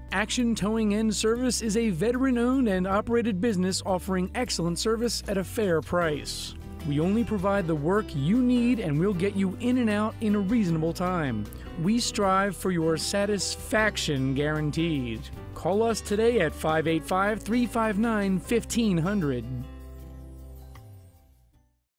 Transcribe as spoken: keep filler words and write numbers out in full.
Action Towing and Service is a veteran-owned and operated business offering excellent service at a fair price. We only provide the work you need and we'll get you in and out in a reasonable time. We strive for your satisfaction guaranteed. Call us today at five eight five, three five nine, one five zero zero.